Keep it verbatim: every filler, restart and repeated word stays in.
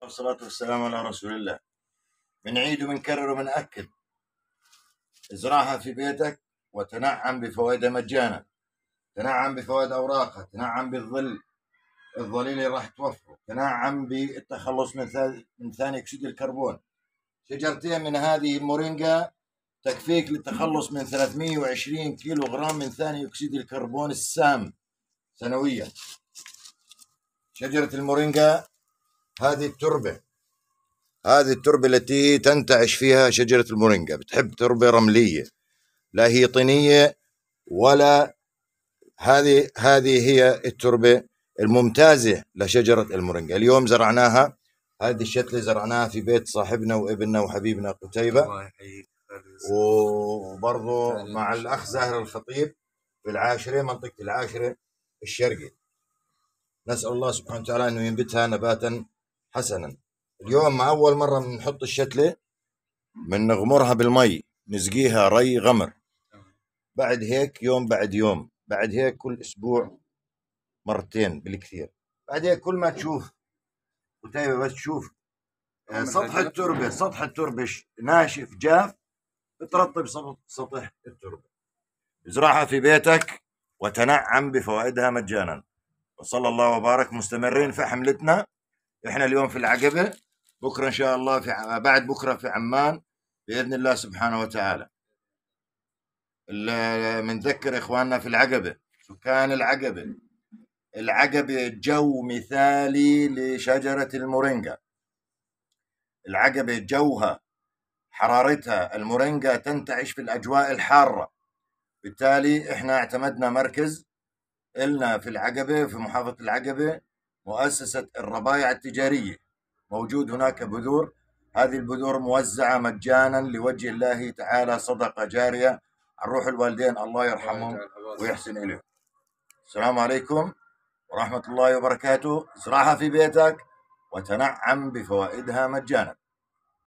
والصلاة والسلام على رسول الله. بنعيد وبنكرر وبنأكد: ازرعها في بيتك وتنعم بفوائدها مجانا. تنعم بفوائد أوراقها، تنعم بالظل الظليل اللي راح توفره، تنعم بالتخلص من من ثاني أكسيد الكربون. شجرتين من هذه المورينجا تكفيك للتخلص من ثلاثمئة وعشرين كيلو غرام من ثاني أكسيد الكربون السام سنويا. شجرة المورينجا هذه التربة هذه التربة التي تنتعش فيها شجرة المورينجا بتحب تربة رملية، لا هي طينية ولا هذه هذه هي التربة الممتازة لشجرة المورينجا. اليوم زرعناها، هذه الشتلة زرعناها في بيت صاحبنا وابننا وحبيبنا قتيبة، الله يحييك. وبرضه مع الأخ زاهر الخطيب في العاشرة، منطقة العاشرة الشرقي. نسأل الله سبحانه وتعالى أنه ينبتها نباتا حسنا. اليوم مع أول مرة بنحط الشتلة، من نغمرها بالمي، نسقيها ري غمر. بعد هيك يوم بعد يوم، بعد هيك كل أسبوع مرتين بالكثير. بعد هيك كل ما تشوف قتيبة بس تشوف سطح التربة سطح التربة ناشف جاف، بترطب سطح التربة. ازرعها في بيتك وتنعم بفوائدها مجانا. وصلى الله وبارك. مستمرين في حملتنا. احنا اليوم في العقبة، بكرة ان شاء الله في بعد بكرة في عمان بإذن الله سبحانه وتعالى. بنذكر اخواننا في العقبة، سكان العقبة، العقبة جو مثالي لشجرة المورينجا. العقبة جوها، حرارتها، المورينجا تنتعش في الأجواء الحارة. بالتالي احنا اعتمدنا مركز إلنا في العقبة، في محافظة العقبة، مؤسسة الربايع التجارية. موجود هناك بذور، هذه البذور موزعة مجانا لوجه الله تعالى، صدقة جارية عن روح الوالدين، الله يرحمهم ويحسن إليهم. السلام عليكم ورحمة الله وبركاته. ازرعها في بيتك وتنعم بفوائدها مجانا.